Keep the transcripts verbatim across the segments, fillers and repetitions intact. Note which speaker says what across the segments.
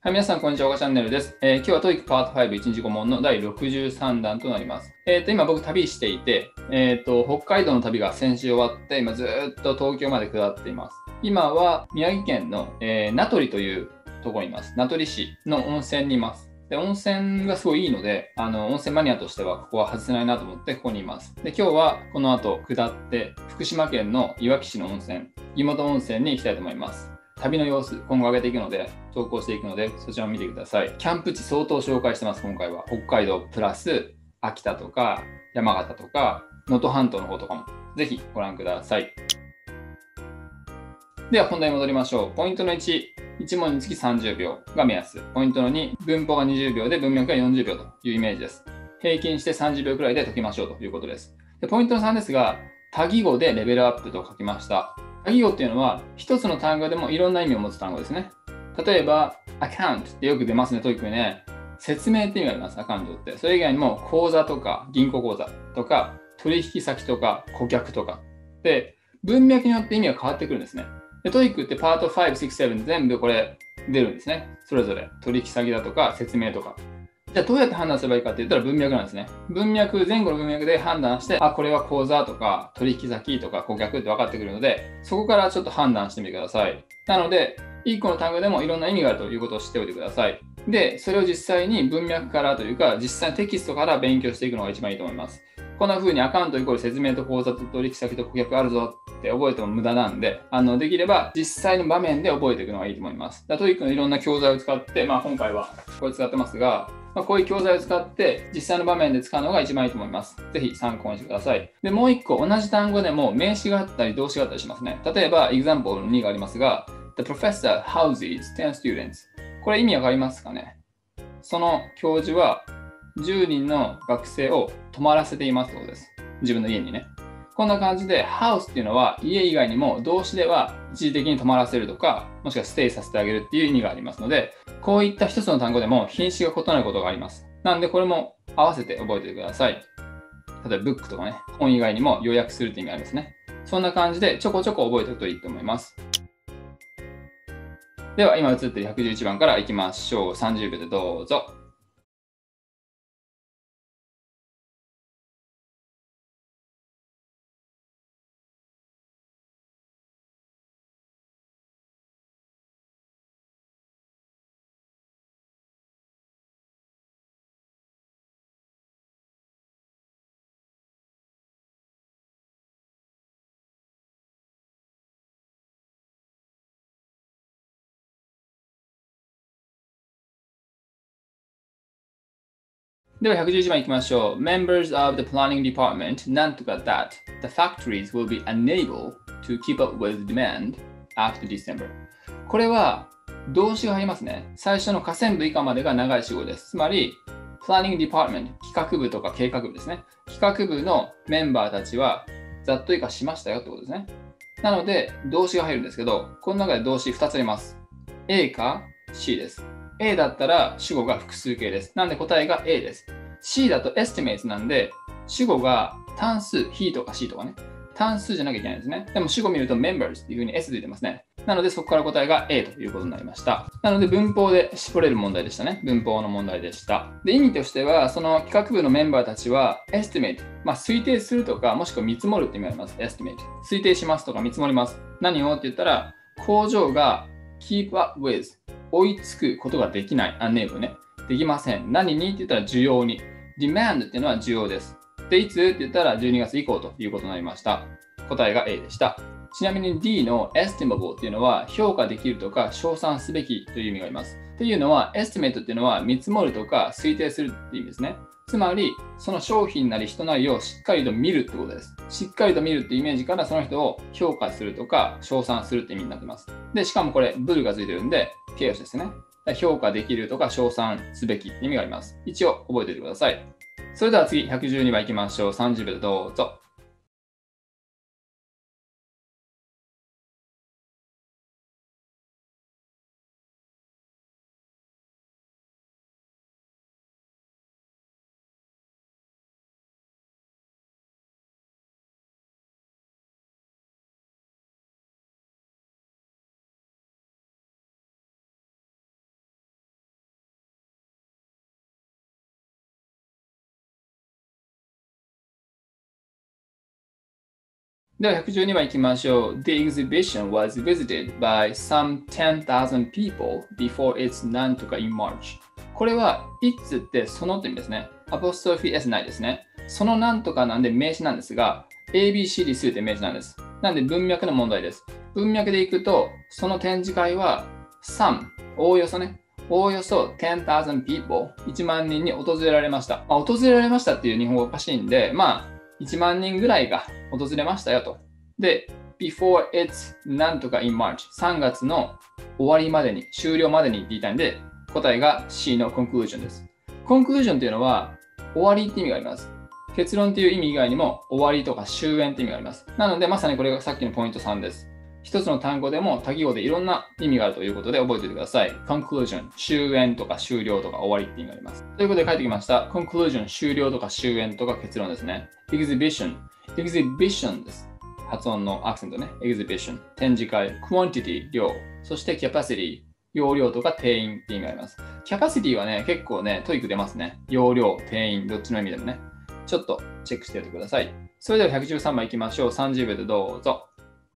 Speaker 1: はい、皆さん、こんにちは。おがチャンネルです。えー今日は トーイック パートファイブいちにちご問のだいろくじゅうさんだんとなります。えっ、と、今僕旅していて、えっ、と、北海道の旅が先週終わって、今ずーっと東京まで下っています。今は宮城県の、えー名取というところにいます。名取市の温泉にいます。で、温泉がすごいいいので、あの、温泉マニアとしてはここは外せないなと思ってここにいます。で、今日はこの後下って福島県のいわき市の温泉、湯本温泉に行きたいと思います。旅の様子、今後上げていくので、投稿していくので、そちらも見てください。キャンプ地相当紹介してます、今回は。北海道プラス、秋田とか、山形とか、能登半島の方とかも、ぜひご覧ください。では本題に戻りましょう。ポイントのいち、いち問につきさんじゅうびょうが目安。ポイントのに、文法がにじゅうびょうで文脈がよんじゅうびょうというイメージです。平均してさんじゅうびょうくらいで解きましょうということです。でポイントのさんですが、多義語でレベルアップと書きました。多義語っていうのは、一つの単語でもいろんな意味を持つ単語ですね。例えば、account ってよく出ますね、トイックにね。説明って意味があります、アカウントって。それ以外にも、口座とか、銀行口座とか、取引先とか、顧客とか。で、文脈によって意味が変わってくるんですね。で、トイックってパートご、ろく、なな全部これ出るんですね。それぞれ。取引先だとか説明とか。じゃあどうやって判断すればいいかって言ったら文脈なんですね。文脈、前後の文脈で判断して、あ、これは口座とか取引先とか顧客って分かってくるので、そこからちょっと判断してみてください。なので、いっこの単語でもいろんな意味があるということを知っておいてください。で、それを実際に文脈からというか、実際のテキストから勉強していくのが一番いいと思います。こんな風にアカウントイコール説明と口座と取引先と顧客あるぞって覚えても無駄なんで、あの、できれば実際の場面で覚えていくのがいいと思います。トイックのいろんな教材を使って、まあ今回はこれ使ってますが、まあ、こういう教材を使って実際の場面で使うのが一番いいと思います。ぜひ参考にしてください。で、もう一個同じ単語でも名詞があったり動詞があったりしますね。例えば、example のにがありますが、The professor houses ten students。これ意味わかりますかね？その教授はじゅうにんの学生を泊まらせていますということです。自分の家にね。こんな感じで、house っていうのは家以外にも動詞では一時的に泊まらせるとか、もしくはステイさせてあげるっていう意味がありますので、こういった一つの単語でも品詞が異なることがあります。なのでこれも合わせて覚えておいてください。例えば book とかね、本以外にも要約するって意味がありますね。そんな感じでちょこちょこ覚えておくといいと思います。では今映っているひゃくじゅういちばんからいきましょう。さんじゅうびょうでどうぞ。ではひゃくじゅういちばんいきましょう。Members of the planning department なんとか that the factories will be unable to keep up with demand after December。これは動詞が入りますね。最初の下線部以下までが長い主語です。つまり、planning department 企画部とか計画部ですね。企画部のメンバーたちはざっと以下しましたよってことですね。なので、動詞が入るんですけど、この中で動詞ふたつあります。A か C です。A だったら主語が複数形です。なんで答えが A です。C だと estimates なんで、主語が単数、he とか she とかね。単数じゃなきゃいけないんですね。でも主語見ると members っていう風に S 出てますね。なのでそこから答えが A ということになりました。なので文法で絞れる問題でしたね。文法の問題でした。で、意味としては、その企画部のメンバーたちは estimate、まあ推定するとか、もしくは見積もるって意味があります。estimate。推定しますとか見積もります。何をって言ったら、工場が keep up with 追いつくことができない。unable ね。できません。何にって言ったら需要に。demand っていうのは需要です。で、いつって言ったらじゅうにがつ以降ということになりました。答えが A でした。ちなみに D の estimable っていうのは評価できるとか称賛すべきという意味があります。っていうのは estimate っていうのは見積もるとか推定するっていう意味ですね。つまり、その商品なり人なりをしっかりと見るってことです。しっかりと見るってイメージからその人を評価するとか称賛するって意味になってます。で、しかもこれ、ブルがついてるんで、形容詞ですね。評価できるとか称賛すべきって意味があります。一応覚えておいてください。それでは次、ひゃくじゅうにばんいきましょう。さんじゅうびょうでどうぞ。 ではひゃくじゅうにばんいきましょう。The exhibition was visited by some ten thousand people before its なんとか in March。これは its ってそのって意味ですね。アポストロフィー S ないですね。そのなんとかなんで名詞なんですが、エービーシーディー すべて名詞なんです。なんで文脈の問題です。文脈でいくと、その展示会は some、おおよそね。おおよそ ten thousand people、いちまんにんに訪れられました。まあ、訪れられましたっていう日本語おかしいんで、まあ、いちまんにんぐらいが訪れましたよと。で、before its なんとか in March、さんがつの終わりまでに、終了までにって言いたいんで、答えが C の conclusion です。conclusion っていうのは、終わりって意味があります。結論っていう意味以外にも、終わりとか終焉って意味があります。なので、まさにこれがさっきのポイントさんです。一つの単語でも多義語でいろんな意味があるということで覚えておいてください。conclusion、終焉とか終了とか終わりって意味があります。ということで書いてきました。conclusion、終了とか終焉とか結論ですね。exhibition、exhibition です。発音のアクセントね。exhibition、展示会、quantity、量、そして capacity、容量とか定員って意味があります。capacity はね、結構ね、トイック出ますね。容量、定員、どっちの意味でもね。ちょっとチェックしておいてください。それではひゃくじゅうさんばんいきましょう。さんじゅうびょうでどうぞ。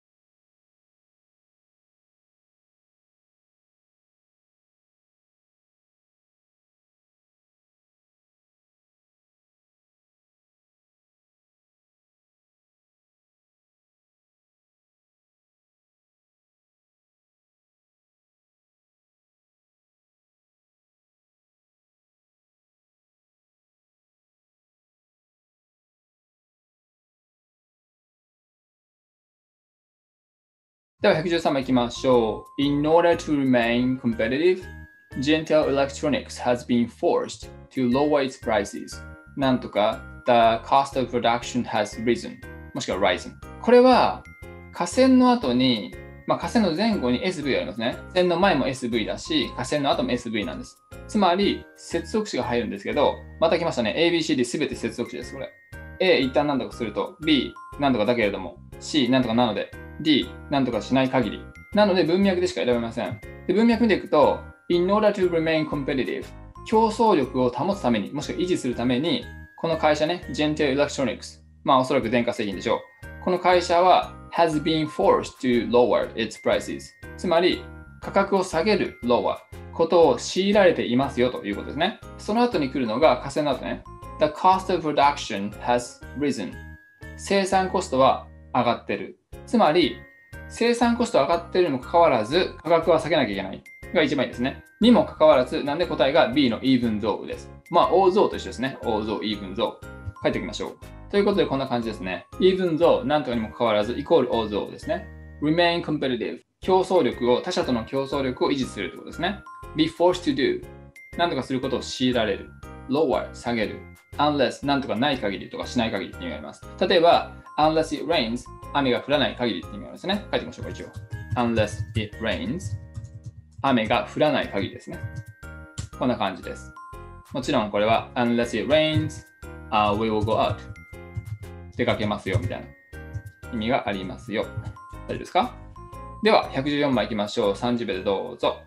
Speaker 1: ではひゃくじゅうさんばんいきましょう。In order to remain competitive, Gentel Electronics has been forced to lower its prices. なんとか The cost of production has risen. もしくは risen。これは下線の後に、まあ、下線の前後に エスブイ ありますね。線の前も エスブイ だし、下線の後も エスブイ なんです。つまり、接続詞が入るんですけど、また来ましたね。エービーシーディー すべて接続詞です、これ。A 一旦何とかすると、B 何とかだけれども、C 何とかなので、D 何とかしない限り。なので文脈でしか選べません。で文脈見ていくと、In order to remain competitive、競争力を保つために、もしくは維持するために、この会社ね、Gentel Electronics、まあおそらく電化製品でしょう。この会社は has been forced to lower its prices。つまり、価格を下げる lower ことを強いられていますよということですね。その後に来るのが、下線の後ね。The cost of production has risen。生産コストは上がってる。つまり、生産コスト上がってるにもかかわらず、価格は下げなきゃいけない。が一番いいですね。にもかかわらず、なんで答えが B の even though です。まあ、although と一緒ですね。although, even though。書いておきましょう。ということで、こんな感じですね。even though なんとかにもかかわらず、イコール although ですね。remain competitive 競争力を、他者との競争力を維持するということですね。be forced to do なんとかすることを強いられる。lower 下げる。unless なんとかない限りとかしない限りって意味があります。例えば、unless it rains 雨が降らない限りって意味がありますね。書いてみましょうか、一応。unless it rains 雨が降らない限りですね。こんな感じです。もちろんこれは unless it rains、uh, we will go out 出かけますよみたいな意味がありますよ。大丈夫ですか？では、ひゃくじゅうよんばんいきましょう。さんじゅうびょうでどうぞ。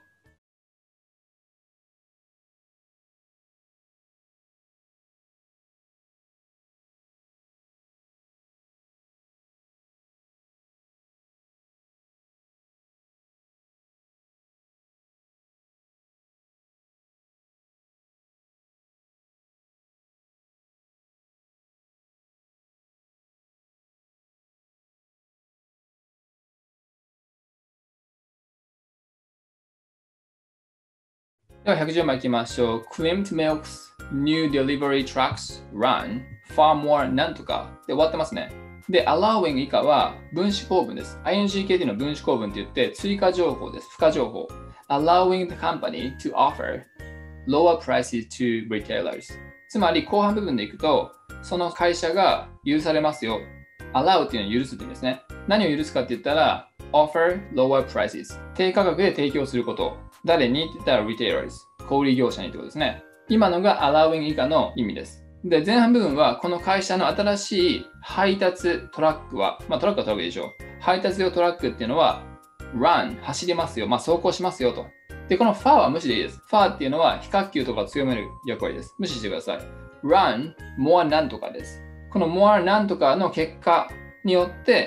Speaker 1: ではひゃくじゅうばんいきましょう。Crimped Milk's new delivery trucks run far more なんとかで終わってますね。で、allowing 以下は分子構文です。アイエヌジーケーティー の分子構文って言って追加情報です。付加情報。allowing the company to offer lower prices to retailers。つまり後半部分でいくと、その会社が許されますよ。allow っていうのは許すって意味ですね。何を許すかって言ったら、offer lower prices。低価格で提供すること。誰にって言ったら retailers。小売業者にってことですね。今のが allowing 以下の意味です。で、前半部分はこの会社の新しい配達トラックは、まあトラックはトラックでしょう。配達用トラックっていうのは run 走りますよ。まあ走行しますよと。で、この far は無視でいいです。far っていうのは非角球とかを強める役割です。無視してください。run more なんとかです。この more なんとかの結果によって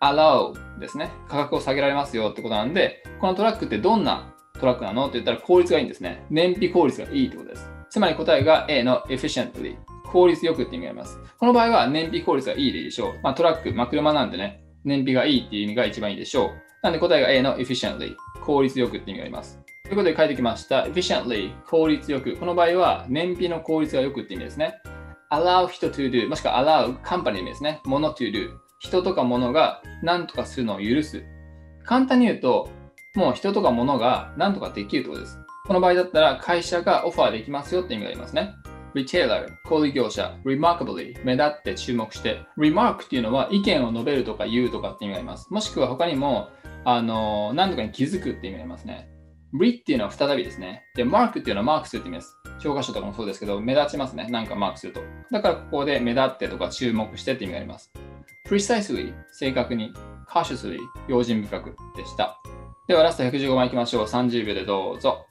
Speaker 1: allow ですね。価格を下げられますよってことなんで、このトラックってどんなトラックなのって言ったら効率がいいんですね。燃費効率がいいってことです。つまり答えが A の efficiently。効率よくって意味があります。この場合は燃費効率がいいでいいでしょう。まあ、トラック、まあ、車なんでね、燃費がいいっていう意味が一番いいでしょう。なんで答えが A の efficiently。効率よくって意味があります。ということで書いてきました。efficiently。効率よく。この場合は燃費の効率がよくって意味ですね。allow 人 to do。もしくは allow カンパニーの意味ですね。もの to do。人とか物が何とかするのを許す。簡単に言うと、もう人とか物が何とかできるってことです。この場合だったら会社がオファーできますよって意味がありますね。retailer、小売業者、remarkably、目立って注目して、remark っていうのは意見を述べるとか言うとかって意味があります。もしくは他にも、あの、何とかに気づくって意味がありますね。re っていうのは再びですね。で、mark っていうのはマークするって意味です。教科書とかもそうですけど、目立ちますね。なんかマークすると。だからここで目立ってとか注目してって意味があります。precisely、正確に。cautiously、用心深くでした。ではラストひゃくじゅうごばんいきましょう。さんじゅうびょうでどうぞ。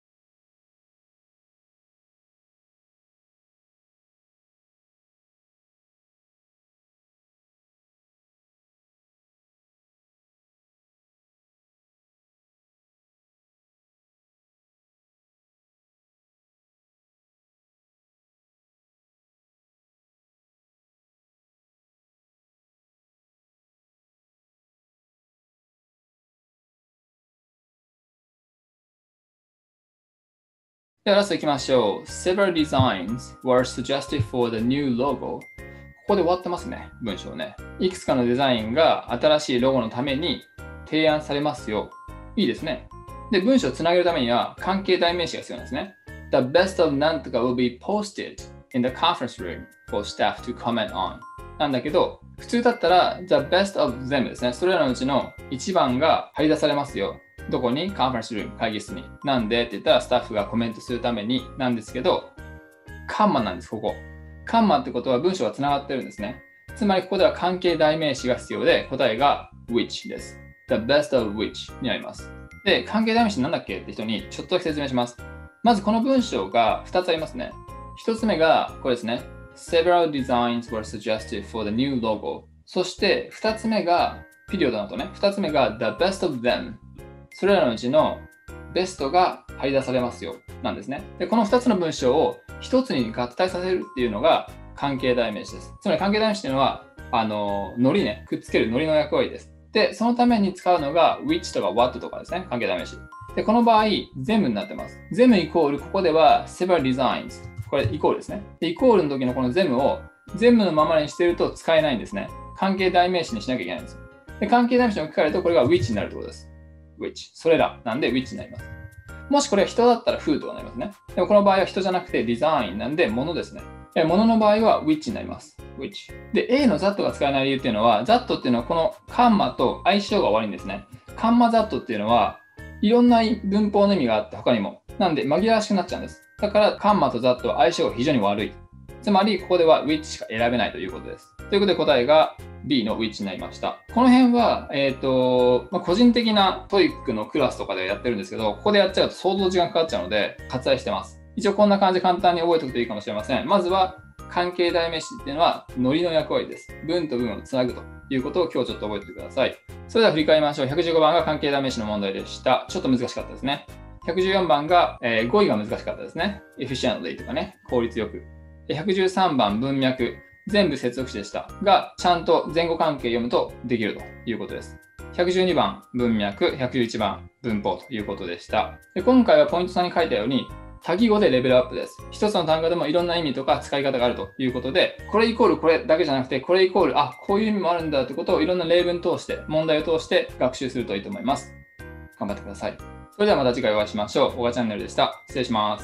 Speaker 1: ではラストいきましょう。Several designs were suggested for the new logo. ここで終わってますね、文章ね。いくつかのデザインが新しいロゴのために提案されますよ。いいですね。で、文章をつなげるためには関係代名詞が必要なんですね。The best of なんとか will be posted in the conference room for staff to comment on. なんだけど、普通だったら The best of them ですね。それらのうちの一番が張り出されますよ。どこに？カンファレンスルーム、会議室に。なんでって言ったらスタッフがコメントするためになんですけど、カンマなんです、ここ。カンマってことは文章がつながってるんですね。つまりここでは関係代名詞が必要で、答えが which です。The best of which になります。で、関係代名詞なんだっけって人にちょっとだけ説明します。まずこの文章がふたつありますね。ひとつめがこれですね。Several designs were suggested for the new logo。そしてふたつめが、ピリオドの後ね。ふたつめが The best of them。それらのうちのベストが張り出されますよなんですね。で、このふたつの文章をひとつに合体させるっていうのが関係代名詞です。つまり関係代名詞っていうのは、あの、ノリね、くっつけるノリの役割です。で、そのために使うのが which とか what とかですね、関係代名詞。で、この場合、全部になってます。全部イコール、ここでは several designs。これイコールですね。で、イコールの時のこの全部を全部のままにしてると使えないんですね。関係代名詞にしなきゃいけないんです。で、関係代名詞に置き換えるとこれが which になるってことです。which それらなんで which になります。もしこれが人だったら who とかになりますね。でもこの場合は人じゃなくて design なんで物ですね。物の場合は which になります。which で A の that が使えない理由っていうのは that っていうのはこのカンマと相性が悪いんですね。カンマ that っていうのはいろんな文法の意味があって他にもなんで紛らわしくなっちゃうんです。だからカンマと that は相性が非常に悪い。つまりここでは which しか選べないということです。ということで答えが B の which になりました。この辺は、えっと、まあ、個人的なトイックのクラスとかでやってるんですけど、ここでやっちゃうと相当時間かかっちゃうので割愛してます。一応こんな感じで簡単に覚えておくといいかもしれません。まずは関係代名詞っていうのはノリの役割です。文と文をつなぐということを今日ちょっと覚えておいてください。それでは振り返りましょう。ひゃくじゅうごばんが関係代名詞の問題でした。ちょっと難しかったですね。ひゃくじゅうよんばんが、えー、語彙が難しかったですね。efficiently とかね、効率よく。ひゃくじゅうさんばん文脈。全部接続詞でしたが、ちゃんと前後関係読むとできるということです。ひゃくじゅうにばん文脈、ひゃくじゅういちばん文法ということでした。で今回はポイントさんに書いたように、多義語でレベルアップです。一つの単語でもいろんな意味とか使い方があるということで、これイコールこれだけじゃなくて、これイコール、あ、こういう意味もあるんだということをいろんな例文通して、問題を通して学習するといいと思います。頑張ってください。それではまた次回お会いしましょう。小川チャンネルでした。失礼します。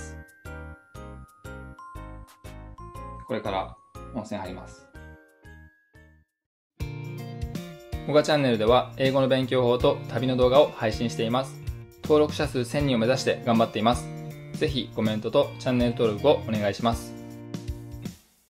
Speaker 1: これから音声入ります。小川チャンネルでは英語の勉強法と旅の動画を配信しています。登録者数せんにんを目指して頑張っています。ぜひコメントとチャンネル登録をお願いします。